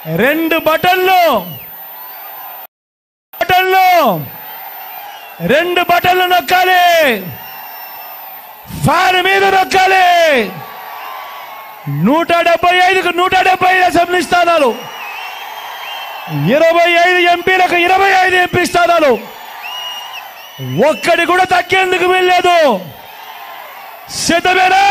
రెండు బటన్లు నొక్కాలి. ఫ్యాన్ మీద నొక్కాలి. 175కు 175 అసెంబ్లీ స్థానాలు, 25 ఎంపీలకు 25 ఎంపీ స్థానాలు. ఒక్కడి కూడా తగ్గేందుకు వీల్లేదు. సిద్ధమేనా?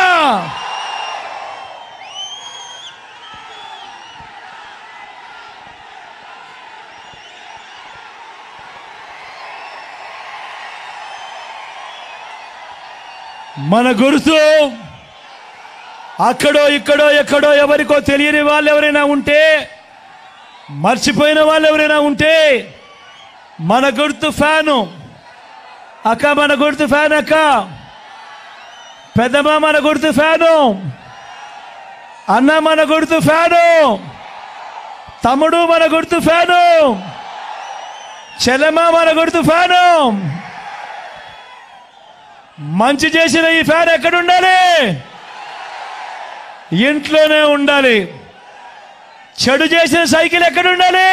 మన గుర్తు అక్కడో ఇక్కడో ఎక్కడో ఎవరికో తెలియని వాళ్ళు ఎవరైనా ఉంటే, మర్చిపోయిన వాళ్ళు ఎవరైనా ఉంటే, మన గుర్తు ఫ్యాను. అక్క మన గుర్తు ఫ్యాన్. అక్క పెద్దమ్మ మన గుర్తు ఫ్యాను. అన్న మన గుర్తు ఫ్యాను. తమ్ముడు మన గుర్తు ఫ్యాను. చెల్లెమ్మ మన గుర్తు ఫ్యాను. మంచి చేసిన ఈ ఫ్యాన్ ఎక్కడ ఉండాలి? ఇంట్లోనే ఉండాలి. చెడు చేసిన సైకిల్ ఎక్కడ ఉండాలి?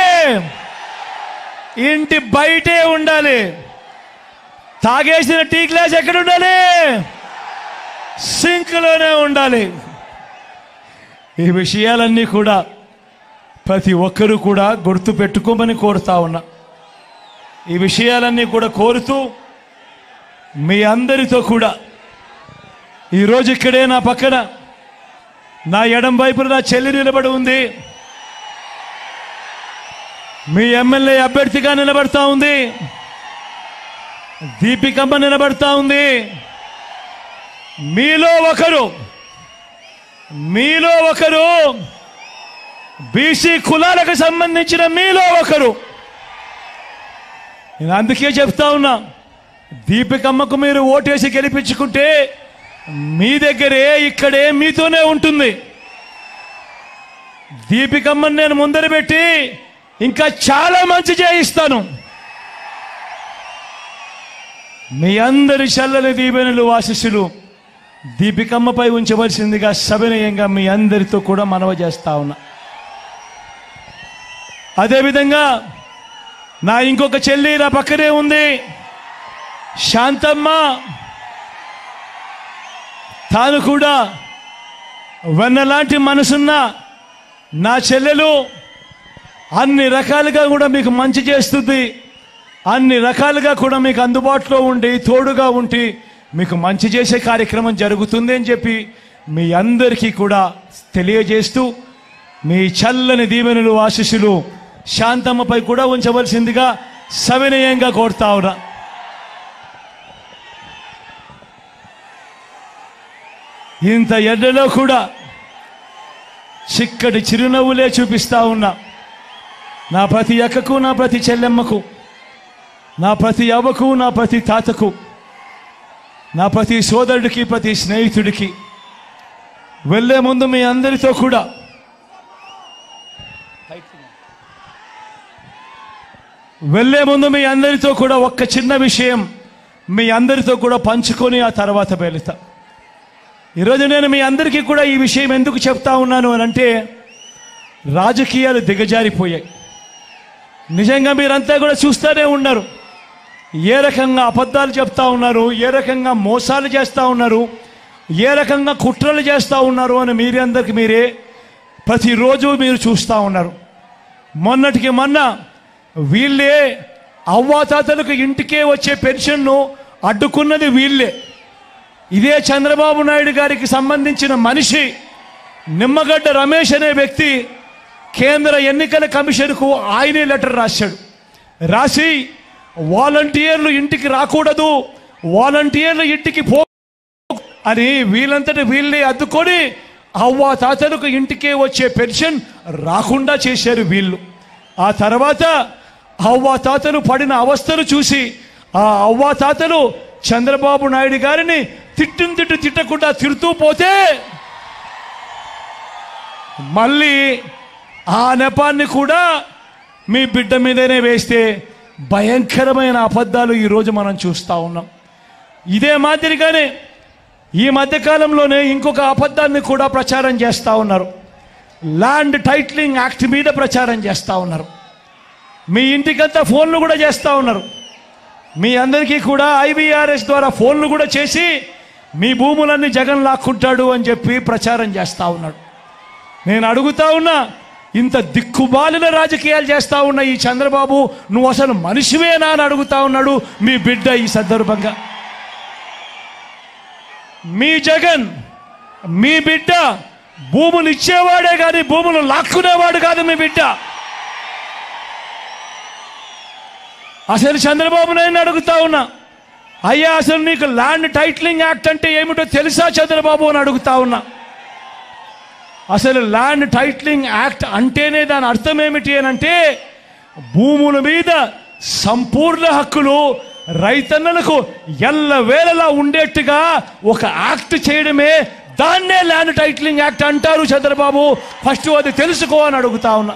ఇంటి బయటే ఉండాలి. తాగేసిన టీ గ్లాస్ ఎక్కడ ఉండాలి? సింక్లోనే ఉండాలి. ఈ విషయాలన్నీ కూడా ప్రతి ఒక్కరూ కూడా గుర్తు పెట్టుకోమని కోరుతా ఉన్నా. ఈ విషయాలన్నీ కూడా కోరుతూ మీ అందరితో కూడా ఈరోజు ఇక్కడే నా పక్కన నా ఎడం వైపున నా చెల్లి నిలబడి ఉంది. మీ ఎమ్మెల్యే అభ్యర్థిగా నిలబడతా ఉంది. దీపికమ్మ నిలబడతా ఉంది. మీలో ఒకరు బీసీ కులాలకు సంబంధించిన మీలో ఒకరు. నేను అందుకే చెప్తా ఉన్నా, దీపికమ్మకు మీరు ఓటేసి గెలిపించుకుంటే మీ దగ్గరే ఇక్కడే మీతోనే ఉంటుంది. దీపికమ్మని నేను ముందర పెట్టి ఇంకా చాలా మంచి చేయిస్తాను. మీ అందరి చల్లని దీవెనలు ఆశీస్సులు దీపికమ్మపై ఉంచవలసిందిగా సవినయంగా మీ అందరితో కూడా మనవి చేస్తా ఉన్నా. అదేవిధంగా నా ఇంకొక చెల్లి నా పక్కనే ఉంది, శాంతమ్మ. తాను కూడా వెన్నలాంటి మనసున్న నా చెల్లెలు. అన్ని రకాలుగా కూడా మీకు మంచి చేస్తుంది. అన్ని రకాలుగా కూడా మీకు అందుబాటులో ఉండి తోడుగా ఉండి మీకు మంచి చేసే కార్యక్రమం జరుగుతుంది అని చెప్పి మీ అందరికీ కూడా తెలియజేస్తూ మీ చల్లని దీవెనలు ఆశీస్సులు శాంతమ్మపై కూడా ఉంచవలసిందిగా సవినయంగా కోరుతా ఉన్నా. ఇంత ఎండలో కూడా చిక్కటి చిరునవ్వులే చూపిస్తా ఉన్నా నా ప్రతి అక్కకు, నా ప్రతి చెల్లెమ్మకు, నా ప్రతి అవ్వకు, నా ప్రతి తాతకు, నా ప్రతి సోదరుడికి, ప్రతి స్నేహితుడికి వెళ్ళే ముందు మీ అందరితో కూడా ఒక్క చిన్న విషయం మీ అందరితో కూడా పంచుకొని ఆ తర్వాత వెళుతా. ఈరోజు నేను మీ అందరికీ కూడా ఈ విషయం ఎందుకు చెప్తా ఉన్నాను అని అంటే, రాజకీయాలు దిగజారిపోయాయి. నిజంగా మీరంతా కూడా చూస్తూనే ఉన్నారు ఏ రకంగా అబద్ధాలు చెప్తా ఉన్నారు, ఏ రకంగా మోసాలు చేస్తూ ఉన్నారు, ఏ రకంగా కుట్రలు చేస్తూ ఉన్నారు అని మీరందరికీ మీరే ప్రతిరోజు మీరు చూస్తూ ఉన్నారు. మొన్నటికి మొన్న వీళ్ళే అవ్వాతాతలకు ఇంటికే వచ్చే పెన్షన్ను అడ్డుకున్నది వీళ్ళే. ఇదే చంద్రబాబు నాయుడు గారికి సంబంధించిన మనిషి నిమ్మగడ్డ రమేష్ అనే వ్యక్తి కేంద్ర ఎన్నికల కమిషన్కు ఆయనే లెటర్ రాశాడు. రాసి వాలంటీర్లు ఇంటికి రాకూడదు, వాలంటీర్లు ఇంటికి పో అని వీళ్ళంతటి వీళ్ళే అద్దుకొని అవ్వాతాతలకు ఇంటికే వచ్చే పెన్షన్ రాకుండా చేశారు వీళ్ళు. ఆ తర్వాత అవ్వాతాతలు పడిన అవస్థలు చూసి ఆ అవ్వాతాతలు చంద్రబాబు నాయుడు గారిని తిట్టకుండా తిడుతూ పోతే మళ్ళీ ఆ నెపాన్ని కూడా మీ బిడ్డ మీదనే వేస్తే భయంకరమైన అబద్ధాలు ఈరోజు మనం చూస్తూ ఉన్నాం. ఇదే మాదిరిగానే ఈ మధ్యకాలంలోనే ఇంకొక అబద్ధాన్ని కూడా ప్రచారం చేస్తూ ఉన్నారు. ల్యాండ్ టైటిలింగ్ యాక్ట్ మీద ప్రచారం చేస్తూ ఉన్నారు. మీ ఇంటికంతా ఫోన్లు కూడా చేస్తూ ఉన్నారు. మీ అందరికీ కూడా IVRS ద్వారా ఫోన్లు కూడా చేసి మీ భూములన్నీ జగన్ లాక్కుంటాడు అని చెప్పి ప్రచారం చేస్తూ ఉన్నాడు. నేను అడుగుతా ఉన్నా, ఇంత దిక్కుబాలిన రాజకీయాలు చేస్తూ ఉన్న ఈ చంద్రబాబు, నువ్వు అసలు మనిషివేనా అని అడుగుతా ఉన్నాడు మీ బిడ్డ. ఈ సందర్భంగా మీ జగన్, మీ బిడ్డ భూములు ఇచ్చేవాడే కానీ భూములు లాక్కునేవాడు కాదు మీ బిడ్డ. అసలు చంద్రబాబు నాయుడు అడుగుతా ఉన్నా, అయ్యా అసలు నీకు ల్యాండ్ టైటిలింగ్ యాక్ట్ అంటే ఏమిటో తెలుసా చంద్రబాబు అని అడుగుతా ఉన్నా. అసలు ల్యాండ్ టైటిలింగ్ యాక్ట్ అంటేనే దాని అర్థం ఏమిటి అని అంటే, భూముల మీద సంపూర్ణ హక్కులు రైతన్నలకు ఎల్లవేళలా ఉండేట్టుగా ఒక యాక్ట్ చేయడమే, దాన్నే ల్యాండ్ టైటిలింగ్ యాక్ట్ అంటారు చంద్రబాబు. ఫస్ట్ అది తెలుసుకో అని అడుగుతా ఉన్నా.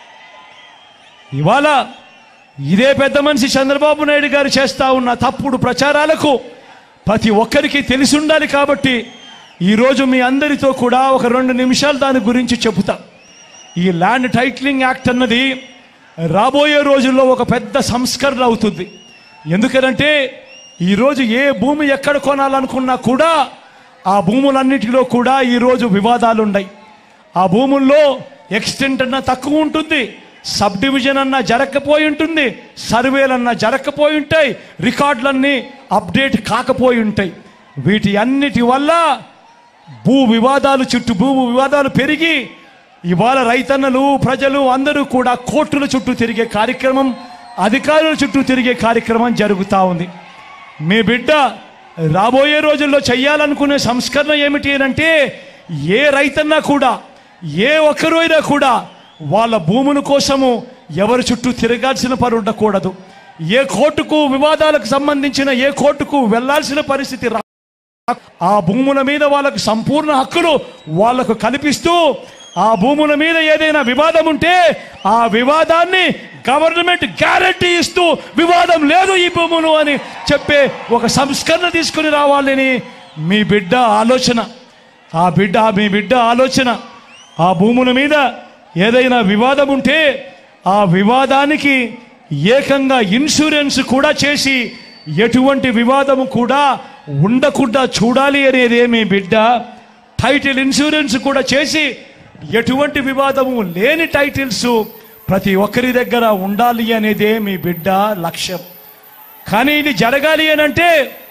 ఇవాళ ఇదే పెద్ద మనిషి చంద్రబాబు నాయుడు గారు చేస్తా ఉన్న తప్పుడు ప్రచారాలకు ప్రతి ఒక్కరికి తెలిసి ఉండాలి. కాబట్టి ఈరోజు మీ అందరితో కూడా ఒక 2 నిమిషాలు దాని గురించి చెబుతా. ఈ ల్యాండ్ టైటిలింగ్ యాక్ట్ అన్నది రాబోయే రోజుల్లో ఒక పెద్ద సంస్కరణ అవుతుంది. ఎందుకంటే ఈరోజు ఏ భూమి ఎక్కడ కొనాలనుకున్నా కూడా ఆ భూములన్నిటిలో కూడా ఈరోజు వివాదాలు ఉన్నాయి. ఆ భూముల్లో ఎక్స్టెంట్ అన్నా తక్కువ ఉంటుంది, సబ్ డివిజన్ అన్నా జరగకపోయి ఉంటుంది, సర్వేలన్నా జరగకపోయి ఉంటాయి, రికార్డులన్నీ అప్డేట్ కాకపోయి ఉంటాయి. వీటి అన్నిటి వల్ల భూ వివాదాలు పెరిగి ఇవాళ రైతన్నలు, ప్రజలు అందరూ కూడా కోర్టుల చుట్టూ తిరిగే కార్యక్రమం, అధికారుల చుట్టూ తిరిగే కార్యక్రమం జరుగుతూ ఉంది. మీ బిడ్డ రాబోయే రోజుల్లో చేయాలనుకునే సంస్కరణ ఏమిటి అంటే, ఏ రైతన్నా కూడా, ఏ ఒక్కరైనా కూడా వాళ్ళ భూముల కోసము ఎవరి చుట్టూ తిరగాల్సిన పని ఉండకూడదు. ఏ కోర్టుకు వివాదాలకు సంబంధించిన ఏ కోర్టుకు వెళ్లాల్సిన పరిస్థితి ఆ భూముల మీద వాళ్ళకు సంపూర్ణ హక్కులు వాళ్లకు కల్పిస్తూ, ఆ భూముల మీద ఏదైనా వివాదం ఉంటే ఆ వివాదాన్ని గవర్నమెంట్ గ్యారంటీ ఇస్తూ, వివాదం లేదు ఈ భూములు అని చెప్పే ఒక సంస్కరణ తీసుకుని రావాలని మీ బిడ్డ ఆలోచన. మీ బిడ్డ ఆలోచన ఆ భూముల మీద ఏదైనా వివాదం ఉంటే ఆ వివాదానికి ఏకంగా ఇన్సూరెన్స్ కూడా చేసి ఎటువంటి వివాదము కూడా ఉండకుండా చూడాలి అనేదే మీ బిడ్డ. టైటిల్ ఇన్సూరెన్స్ కూడా చేసి ఎటువంటి వివాదము లేని టైటిల్స్ ప్రతి ఒక్కరి దగ్గర ఉండాలి అనేదే మీ బిడ్డ లక్ష్యం. కానీ ఇది జరగాలి అని అంటే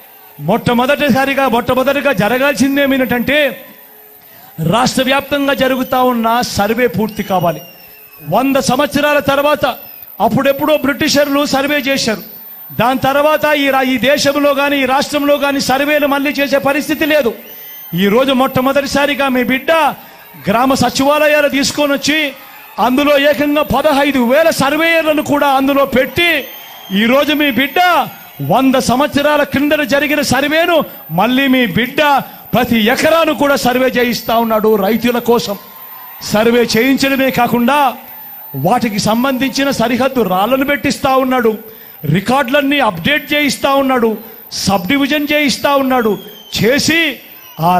మొట్టమొదటిగా జరగాల్సింది ఏమిటంటే, రాష్ట్ర వ్యాప్తంగా జరుగుతూ ఉన్న సర్వే పూర్తి కావాలి. 100 సంవత్సరాల తర్వాత అప్పుడెప్పుడో బ్రిటిషర్లు సర్వే చేశారు. దాని తర్వాత ఈ దేశంలో కానీ ఈ రాష్ట్రంలో కానీ సర్వేలు మళ్ళీ చేసే పరిస్థితి లేదు. ఈరోజు మొట్టమొదటిసారిగా మీ బిడ్డ గ్రామ సచివాలయాలు తీసుకొని వచ్చి అందులో ఏకంగా 15,000 సర్వేయర్లను కూడా అందులో పెట్టి ఈరోజు మీ బిడ్డ 100 సంవత్సరాల క్రిందట జరిగిన సర్వేను మళ్ళీ మీ బిడ్డ ప్రతి ఎకరాను కూడా సర్వే చేయిస్తా ఉన్నాడు. రైతుల కోసం సర్వే చేయించడమే కాకుండా వాటికి సంబంధించిన సరిహద్దు రాళ్లను పెట్టిస్తా ఉన్నాడు, రికార్డులన్నీ అప్డేట్ చేయిస్తా ఉన్నాడు, సబ్ డివిజన్ చేయిస్తా ఉన్నాడు. చేసి ఆ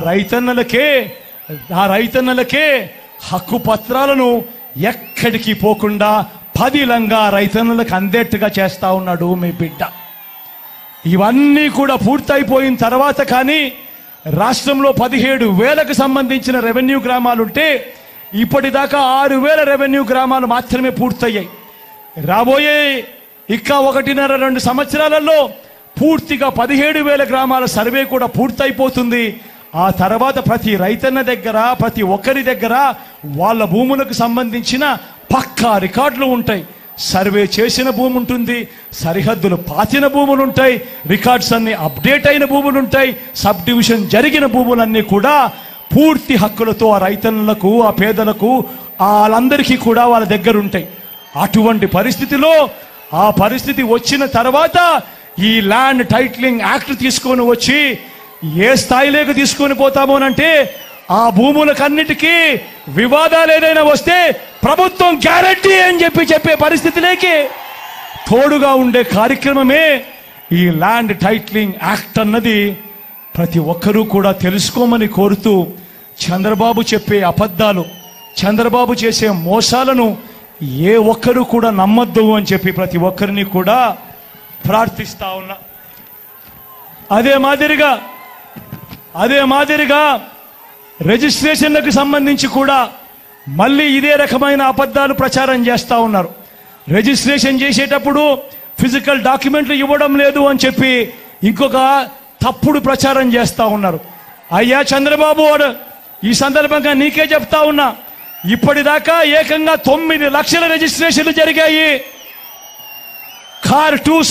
రైతన్నలకే హక్కు పత్రాలను ఎక్కడికి పోకుండా పదిలంగా రైతన్నలకు అందేట్టుగా చేస్తా ఉన్నాడు మీ బిడ్డ. ఇవన్నీ కూడా పూర్తయిపోయిన తర్వాత కానీ రాష్ట్రంలో 17,000కు సంబంధించిన రెవెన్యూ గ్రామాలుంటే ఇప్పటిదాకా 6,000 రెవెన్యూ గ్రామాలు మాత్రమే పూర్తయ్యాయి. రాబోయే 1.5-2 సంవత్సరాలలో పూర్తిగా 17,000 గ్రామాల సర్వే కూడా పూర్తయిపోతుంది. ఆ తర్వాత ప్రతి రైతన్న దగ్గర, ప్రతి ఒక్కరి దగ్గర వాళ్ళ భూములకు సంబంధించిన పక్కా రికార్డులు ఉంటాయి. సర్వే చేసిన భూమి ఉంటుంది, సరిహద్దులు పాతిన భూములు ఉంటాయి, రికార్డ్స్ అన్ని అప్డేట్ అయిన భూములు ఉంటాయి, సబ్ డివిజన్ జరిగిన భూములన్నీ కూడా పూర్తి హక్కులతో ఆ రైతన్నులకు, ఆ పేదలకు, వాళ్ళందరికీ కూడా వాళ్ళ దగ్గర ఉంటాయి. అటువంటి పరిస్థితిలో ఆ పరిస్థితి వచ్చిన తర్వాత ఈ ల్యాండ్ టైటిలింగ్ యాక్ట్ తీసుకొని వచ్చి ఏ స్థాయిలోకి తీసుకొని పోతామోనంటే, ఆ భూములకన్నిటికీ వివాదాలు ఏదైనా వస్తే ప్రభుత్వం గ్యారంటీ అని చెప్పే పరిస్థితిలోకి తోడుగా ఉండే కార్యక్రమమే ఈ ల్యాండ్ టైటిలింగ్ యాక్ట్ అన్నది ప్రతి ఒక్కరూ కూడా తెలుసుకోమని కోరుతూ, చంద్రబాబు చెప్పే అబద్ధాలు, చంద్రబాబు చేసే మోసాలను ఏ ఒక్కరు కూడా నమ్మొద్దు అని చెప్పి ప్రతి ఒక్కరిని కూడా ప్రార్థిస్తా ఉన్నా. అదే మాదిరిగా రిజిస్ట్రేషన్లకు సంబంధించి కూడా మళ్ళీ ఇదే రకమైన అబద్ధాలు ప్రచారం చేస్తూ ఉన్నారు. రిజిస్ట్రేషన్ చేసేటప్పుడు ఫిజికల్ డాక్యుమెంట్లు ఇవ్వడం లేదు అని చెప్పి ఇంకొక తప్పుడు ప్రచారం చేస్తూ ఉన్నారు. అయ్యా చంద్రబాబు, ఈ సందర్భంగా నీకే చెప్తా ఉన్నా, ఇప్పటిదాకా ఏకంగా 9 లక్షల రిజిస్ట్రేషన్లు జరిగాయి కార్ 2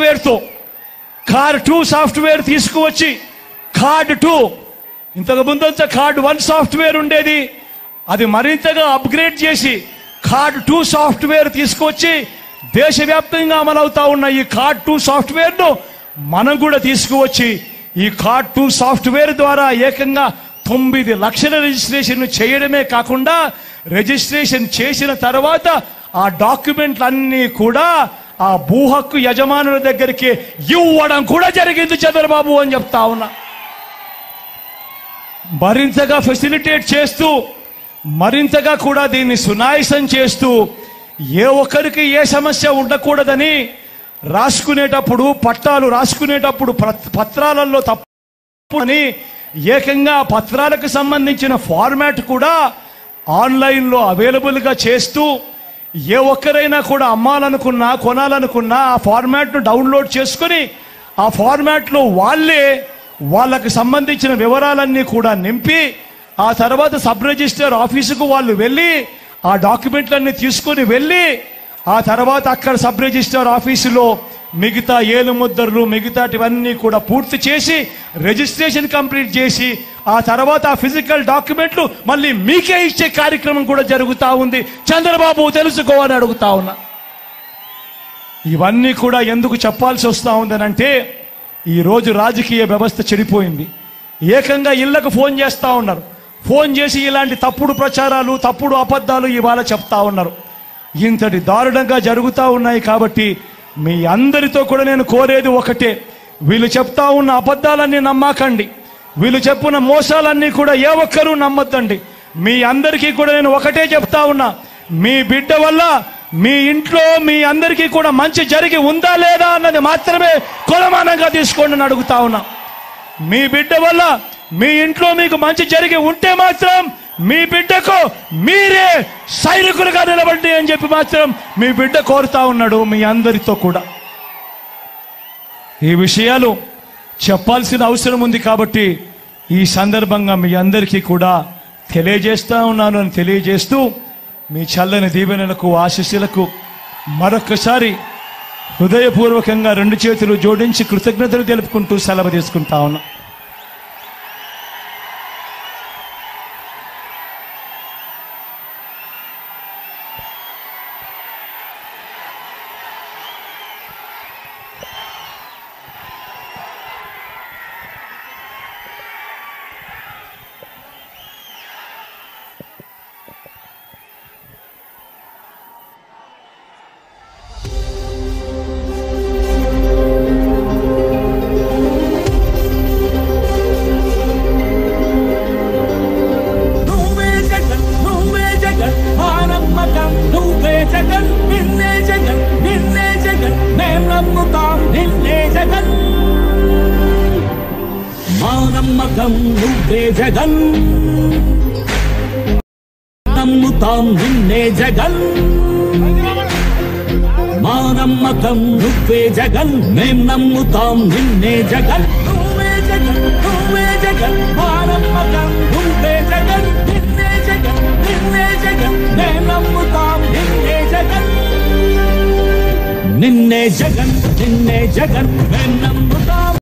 సాఫ్ట్వేర్ తీసుకువచ్చి కార్డ్ 2, ఇంతకు ముందంతా కార్డ్ 1 సాఫ్ట్వేర్ ఉండేది, అది మరింతగా అప్గ్రేడ్ చేసి కార్డ్ 2 సాఫ్ట్వేర్ తీసుకువచ్చి దేశవ్యాప్తంగా అమలవుతా ఉన్న ఈ కార్డ్ 2 సాఫ్ట్వేర్ను మనం కూడా తీసుకువచ్చి ఈ కార్డ్ 2 సాఫ్ట్వేర్ ద్వారా ఏకంగా 9 లక్షల రిజిస్ట్రేషన్ చేయడమే కాకుండా రిజిస్ట్రేషన్ చేసిన తర్వాత ఆ డాక్యుమెంట్లన్నీ కూడా ఆ భూ హక్కు యజమానుల దగ్గరికి ఇవ్వడం కూడా జరిగింది చంద్రబాబు అని చెప్తా ఉన్నా. మరింతగా ఫెసిలిటేట్ చేస్తూ, మరింతగా కూడా దీన్ని సునాయాసం చేస్తూ, ఏ ఒక్కరికి ఏ సమస్య ఉండకూడదని పట్టాలు రాసుకునేటప్పుడు పత్రాలలో తప్పు అని ఏకంగా పత్రాలకు సంబంధించిన ఫార్మాట్ కూడా ఆన్లైన్లో అవైలబుల్గా చేస్తూ, ఏ ఒక్కరైనా కూడా అమ్మాలనుకున్నా కొనాలనుకున్నా ఆ ఫార్మాట్ను డౌన్లోడ్ చేసుకుని ఆ ఫార్మాట్లో వాళ్ళకు సంబంధించిన వివరాలన్నీ కూడా నింపి ఆ తర్వాత సబ్ రిజిస్టర్ ఆఫీసుకు వాళ్ళు వెళ్ళి ఆ డాక్యుమెంట్లన్నీ తీసుకొని వెళ్ళి ఆ తర్వాత అక్కడ సబ్ రిజిస్టర్ ఆఫీసులో మిగతా ఏలుముద్రలు మిగతాటివన్నీ కూడా పూర్తి చేసి రిజిస్ట్రేషన్ కంప్లీట్ చేసి ఆ తర్వాత ఆ ఫిజికల్ డాక్యుమెంట్లు మళ్ళీ మీకే ఇచ్చే కార్యక్రమం కూడా జరుగుతూ ఉంది. చంద్రబాబు తెలుసుకోవాలని అడుగుతా ఉన్నా. ఇవన్నీ కూడా ఎందుకు చెప్పాల్సి వస్తూ ఉందనంటే ఈరోజు రాజకీయ వ్యవస్థ చెడిపోయింది. ఏకంగా ఇళ్లకు ఫోన్ చేస్తూ ఉన్నారు. ఫోన్ చేసి ఇలాంటి తప్పుడు ప్రచారాలు తప్పుడు అబద్ధాలు ఇవాళ చెప్తా ఉన్నారు. ఇంతటి దారుణంగా జరుగుతూ ఉన్నాయి. కాబట్టి మీ అందరితో కూడా నేను కోరేది ఒకటే, వీళ్ళు చెప్తా ఉన్న అబద్ధాలన్నీ నమ్మకండి, వీళ్ళు చెప్పిన మోసాలన్నీ కూడా ఏ ఒక్కరూ నమ్మొద్దండి. మీ అందరికీ కూడా నేను ఒకటే చెప్తా ఉన్నా, మీ బిడ్డ వల్ల మీ ఇంట్లో మీ అందరికీ కూడా మంచి జరిగి ఉందా లేదా అన్నది మాత్రమే కొలమానంగా తీసుకోండి అని అడుగుతా ఉన్నా. మీ బిడ్డ వల్ల మీ ఇంట్లో మీకు మంచి జరిగి ఉంటే మాత్రం మీ బిడ్డకు మీరే సైనికులుగా నిలబడి అని చెప్పి మాత్రం మీ బిడ్డ కోరుతా ఉన్నాడు. మీ అందరితో కూడా ఈ విషయాలు చెప్పాల్సిన అవసరం ఉంది. కాబట్టి ఈ సందర్భంగా మీ అందరికీ కూడా తెలియజేస్తా ఉన్నాను అని తెలియజేస్తూ మీ చల్లని దీవెనలకు ఆశీస్సులకు మరొకసారి హృదయపూర్వకంగా 2 చేతులు జోడించి కృతజ్ఞతలు తెలుపుకుంటూ సెలవు తీసుకుంటా ఉన్నా. నమ్మకం నువ్వే జగన్, నమ్ముతాం నిన్నే జగన్. మా నమ్మకం నువ్వే జగన్, మేం నమ్ముతాం నిన్నే జగన్. నువ్వే జగన్, నువ్వే జగన్, మా నమ్మకం నువ్వే జగన్, నిన్నే జగన్, నిన్నే జగన్, మేం నమ్ముతాం నిన్నే జగన్. నిన్నే జగన్, నిన్నే జగన్, మేం నమ్ముతాం.